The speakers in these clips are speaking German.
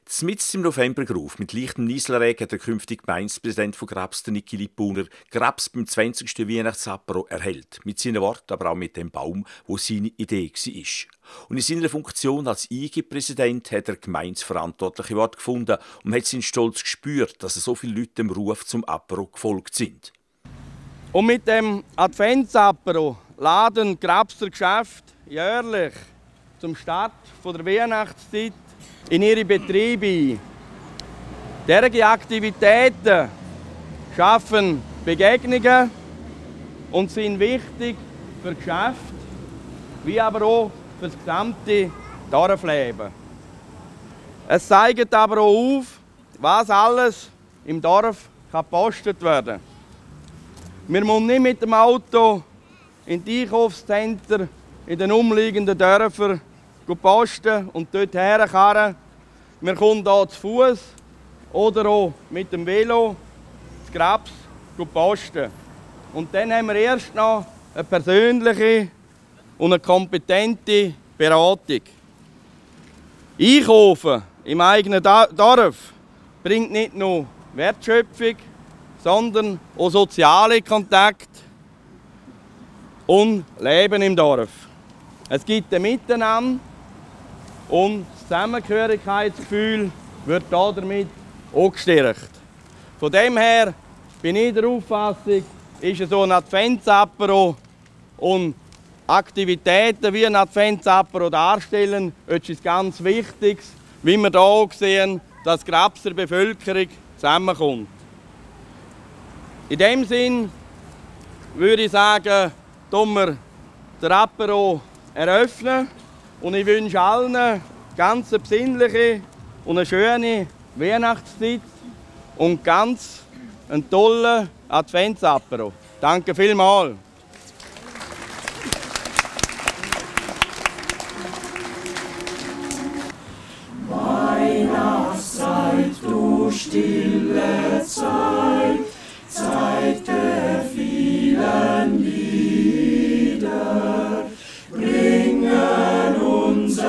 Mitten im Novembergrauf mit leichtem Nieselregen hat der künftige Gemeindepräsident von Grabs, der Niki Lipuner, Grabs beim 20. Weihnachtsapero erhält. Mit seinen Worten, aber auch mit dem Baum, wo seine Idee war. Und in seiner Funktion als IG-Präsident hat er gemeindeverantwortliche Worte gefunden und hat seinen Stolz gespürt, dass so viele Leute dem Ruf zum Apero gefolgt sind. Und mit dem Adventsapero laden Grabser Geschäfte jährlich zum Start der Weihnachtszeit in ihre Betriebe ein. Diese Aktivitäten schaffen Begegnungen und sind wichtig für Geschäfte, wie aber auch für das gesamte Dorfleben. Es zeigt aber auch auf, was alles im Dorf gepostet werden kann. Wir müssen nicht mit dem Auto in die Einkaufszentren in den umliegenden Dörfern posten und dort herkarren. Wir kommen hier zu Fuß oder auch mit dem Velo zu Grabs posten. Und dann haben wir erst noch eine persönliche und eine kompetente Beratung. Einkaufen im eigenen Dorf bringt nicht nur Wertschöpfung, sondern auch soziale Kontakte und Leben im Dorf. Es gibt ein Miteinander und das Zusammengehörigkeitsgefühl wird damit auch gestärkt. Von dem her bin ich der Auffassung, ist so ein Adventsapero und Aktivitäten wie ein Adventsapero darstellen, etwas ganz Wichtiges, wie wir hier auch sehen, dass die Grabser Bevölkerung zusammenkommt. In dem Sinn würde ich sagen, tun wir den Apero eröffnen und ich wünsche allen eine ganz besinnliche und eine schöne Weihnachtszeit und ganz einen tollen Adventsapero. Danke vielmals. Weihnachtszeit, du stille Zeit, Zeit der vielen Lieder, bringen uns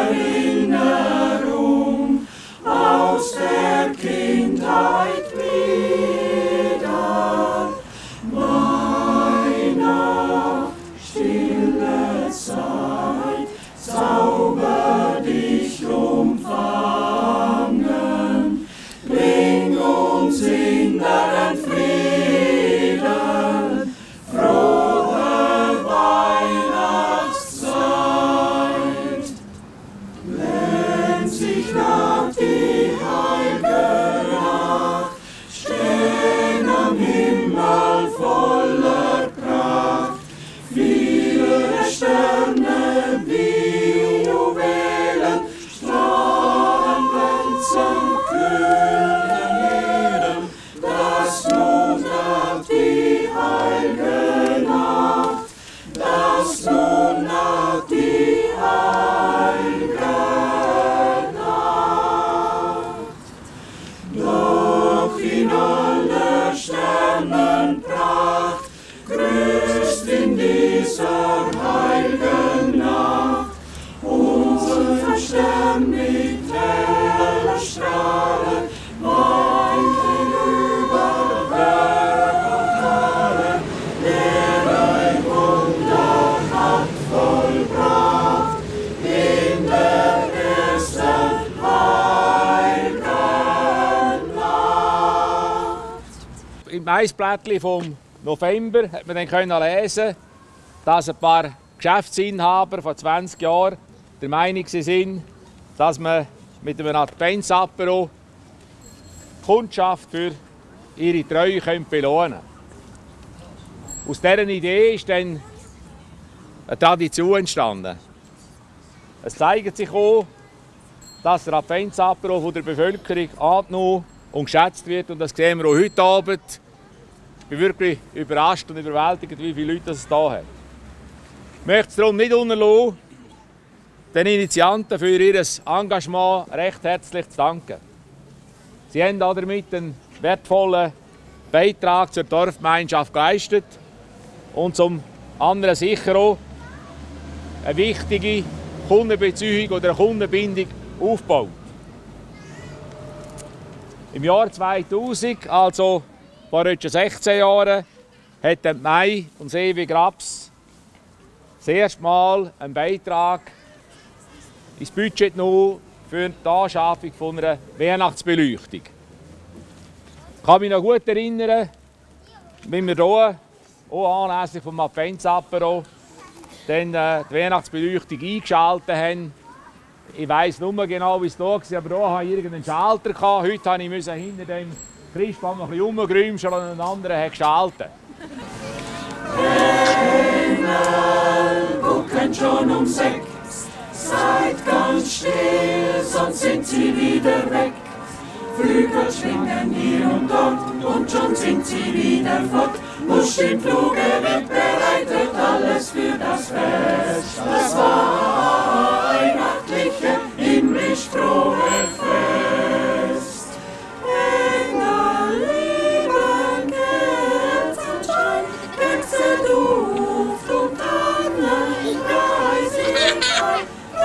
Erinnerung aus der Kindheit wieder. Weihnacht, stille Zeit, Zauber dich umfangen, bring uns inneren Frieden, frohe Weihnachtszeit. Wenn sich nach die heilige Nacht, stehen am Himmel voller Pracht, viele Sterne wie Juwelen, strahlen, glänzen, kühlen jedem, das nun naht die heilige Nacht, das nun naht die heilige Nacht. Doch in aller Sternenpracht grüßt in dieser heiligen Nacht unser Stern mit heller Strahle, weit über Berg und Tale, der ein Wunder hat vollbracht in der ersten heiligen Nacht. Im Maisblättchen vom November hat man dann lesen, dass ein paar Geschäftsinhaber vor 20 Jahren der Meinung sind, dass man mit einem Adventsapero die Kundschaft für ihre Treue belohnen könnte. Aus dieser Idee ist dann eine Tradition entstanden. Es zeigt sich auch, dass der Adventsapero von der Bevölkerung angenommen und geschätzt wird. Und das sehen wir auch heute Abend. Ich bin wirklich überrascht und überwältigt, wie viele Leute es hier hat. Ich möchte es darum nicht unterlassen, den Initianten für ihr Engagement recht herzlich zu danken. Sie haben damit einen wertvollen Beitrag zur Dorfgemeinschaft geleistet und zum anderen sicher auch eine wichtige Kundenbeziehung oder eine Kundenbindung aufgebaut. Im Jahr 2000, also vor etwa 16 Jahren, hat die Mai und Seewi Grabs das erste Mal einen Beitrag ins Budget genommen für die Anschaffung von einer Weihnachtsbeleuchtung. Ich kann mich noch gut erinnern, wie wir hier, auch anlässlich des Adventsapero, dann die Weihnachtsbeleuchtung eingeschaltet haben. Ich weiss nicht mehr genau, wie es da war, aber hier hatte ich irgendeinen Schalter. Heute musste ich hinter dem Christbaum noch ein bisschen rumgrümschen und einen anderen hat geschaltet. Engel gucken schon um 6, seid ganz still, sonst sind sie wieder weg. Flügel schwingen hier und dort und schon sind sie wieder fort. Busch im Fluge wird bereitet, alles für das Fest. Das weihnachtliche, himmlisch frohe Fest. Engel lieben Kerzenschein, Wechselduft und Tannenpreis im Freien,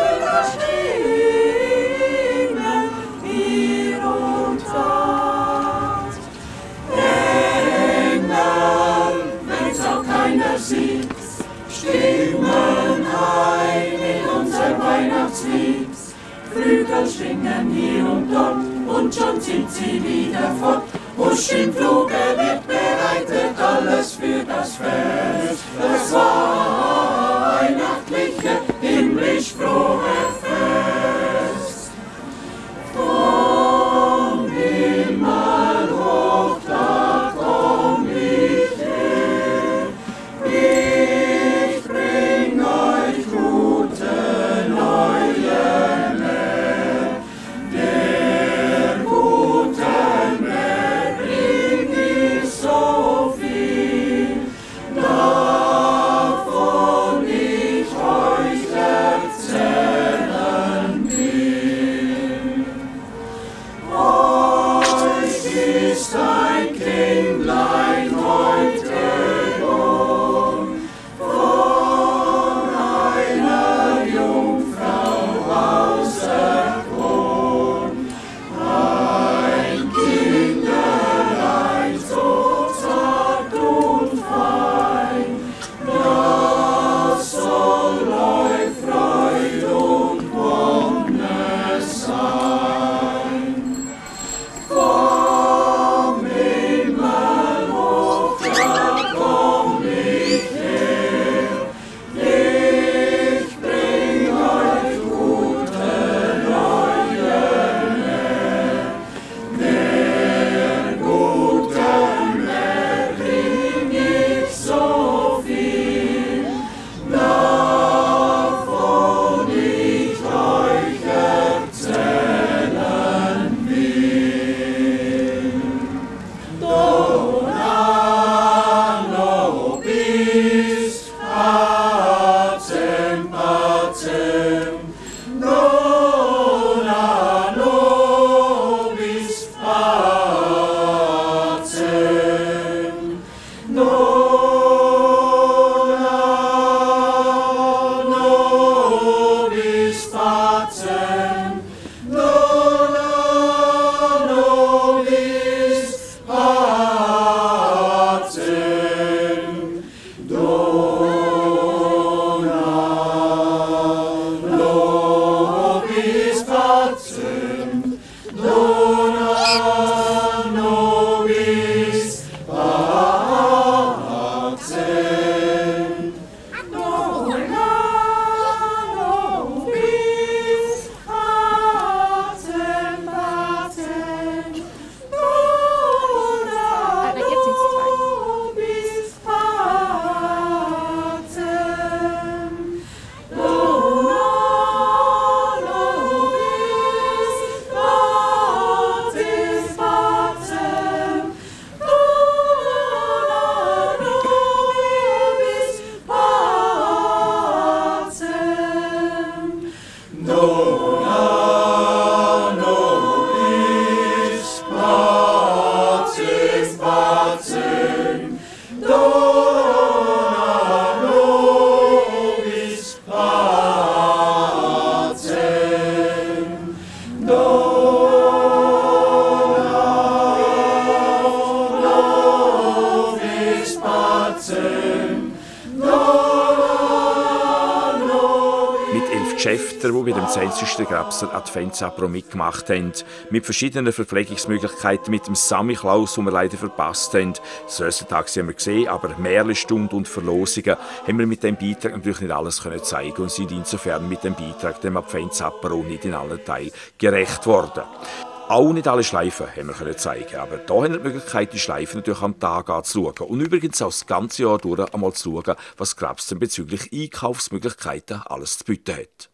überschwingen hier und dort. Engel, wenn's auch keiner sieht, stimmen ein in unser Weihnachtslied. Flügel schwingen hier und dort und schon sind sie wieder fort. Busch im Fluge wird bereitet, alles für das Fest. Das weihnachtliche, himmlisch frohe Fest. Vom Himmel hoch, da komm ich her. Ich bring euch gute neue Mehr. Der guten Mehr bring ich so viel, davon ich euch erzählen will. Euch ist ein Kindlein heute geboren, von einer Jungfrau auserkoren. Ein Kinderlein so zart und fein, das soll euch Freud und Wonne sein. Vom Himmel Geschäfte, die bei dem 20. Grabser Adventsapero mitgemacht haben, mit verschiedenen Verpflegungsmöglichkeiten, mit dem Samichlaus, den wir leider verpasst haben. Das erste Tag haben wir gesehen, aber Märchenstunde und Verlosungen haben wir mit dem Beitrag natürlich nicht alles können zeigen und sind insofern mit dem Beitrag dem Adventsapero nicht in allen Teilen gerecht worden. Auch nicht alle Schleifen haben wir zeigen, aber da haben wir die Möglichkeit, die Schleifen natürlich am Tag anzuschauen. Und übrigens auch das ganze Jahr durch einmal zu schauen, was Grabsten bezüglich Einkaufsmöglichkeiten alles zu bieten hat.